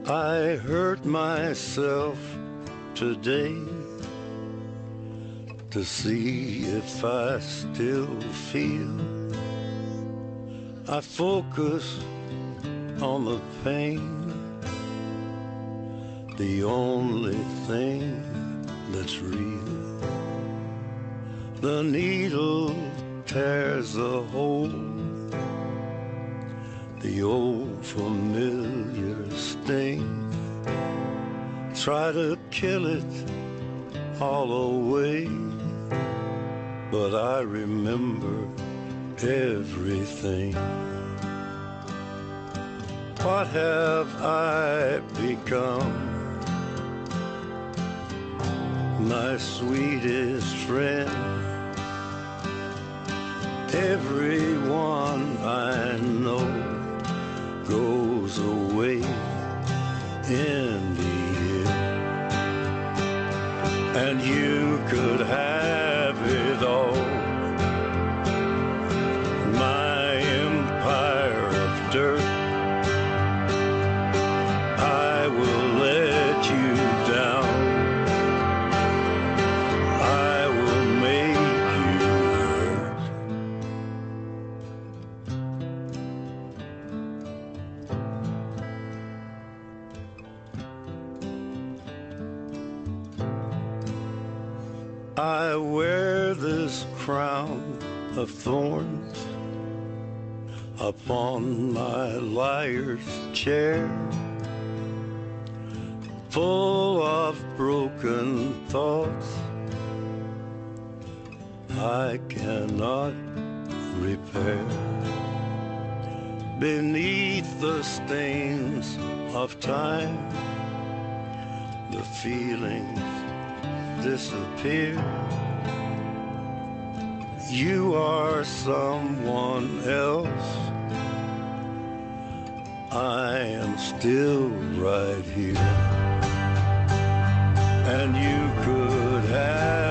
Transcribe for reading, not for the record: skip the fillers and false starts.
I hurt myself today to see if I still feel. I focus on the pain, the only thing that's real. The needle tears a hole, the old familiar sting. Try to kill it all away, but I remember everything. What have I become? My sweetest friend. Everyone I know goes away in the end, and you could have it all. My empire of dirt, I will let you down. I will make you hurt. I wear this crown of thorns upon my liar's chair, full of broken thoughts I cannot repair. Beneath the stains of time, the feelings disappear. You are someone else, I am still right here, and you could have